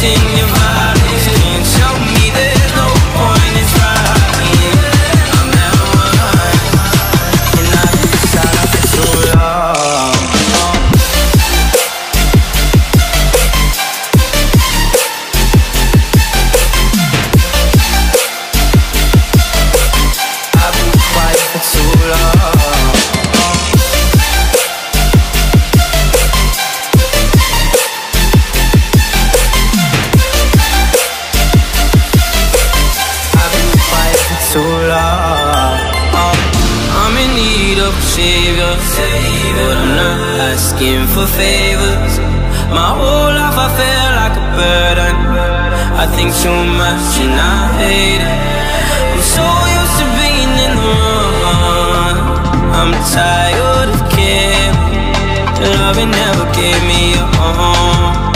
in your violence. Can't show me there's no point in trying. I'm at one, and I've been silent for too long. I've been quiet for too long. Too long. I'm in need of a savior, but I'm not asking for favors. My whole life I felt like a burden. I think too much and I hate it. I'm so used to being in the wrong. I'm tired of caring. Love never gave me a home.